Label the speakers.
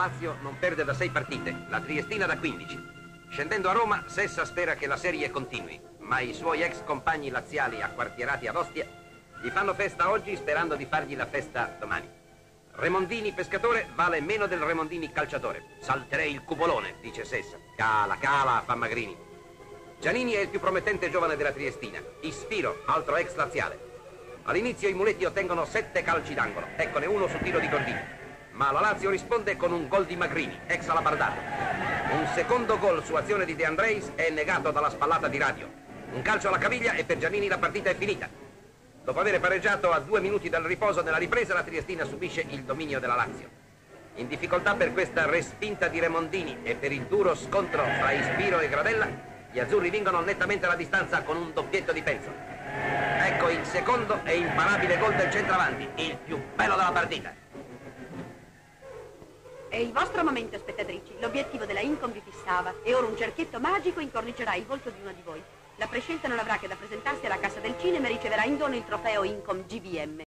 Speaker 1: Lazio non perde da 6 partite, la Triestina da 15. Scendendo a Roma, Sessa spera che la serie continui, ma i suoi ex compagni laziali acquartierati ad Ostia gli fanno festa oggi sperando di fargli la festa domani. Remondini pescatore vale meno del Remondini calciatore. Salterei il cupolone, dice Sessa. Cala, cala, fa Magrini. Giannini è il più promettente giovane della Triestina. Ispiro, altro ex laziale. All'inizio i muletti ottengono 7 calci d'angolo, eccone uno su tiro di Gordini. Ma la Lazio risponde con un gol di Magrini, ex Alabardato. Un secondo gol su azione di De Andreis è negato dalla spallata di Radio. Un calcio alla caviglia e per Giannini la partita è finita. Dopo aver pareggiato a 2 minuti dal riposo nella ripresa, la Triestina subisce il dominio della Lazio. In difficoltà per questa respinta di Remondini e per il duro scontro fra Ispiro e Gradella, gli azzurri vincono nettamente la distanza con un doppietto di Penzo. Ecco il secondo e imparabile gol del centravanti, il più bello della partita.
Speaker 2: È il vostro momento, spettatrici. L'obiettivo della Incom vi fissava e ora un cerchietto magico incornicerà il volto di una di voi. La prescelta non avrà che da presentarsi alla Cassa del Cinema e riceverà in dono il trofeo Incom GVM.